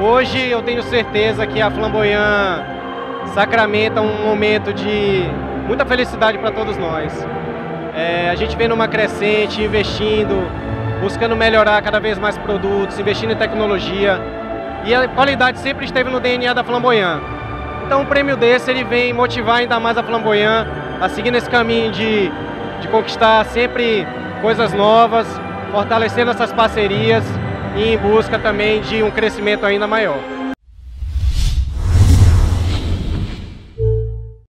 Hoje eu tenho certeza que a Flamboyant sacramenta um momento de muita felicidade para todos nós. A gente vem numa crescente, investindo, buscando melhorar cada vez mais produtos, investindo em tecnologia, e a qualidade sempre esteve no DNA da Flamboyant. Então um prêmio desse ele vem motivar ainda mais a Flamboyant a seguir nesse caminho de conquistar sempre coisas novas, fortalecendo essas parcerias e em busca também de um crescimento ainda maior.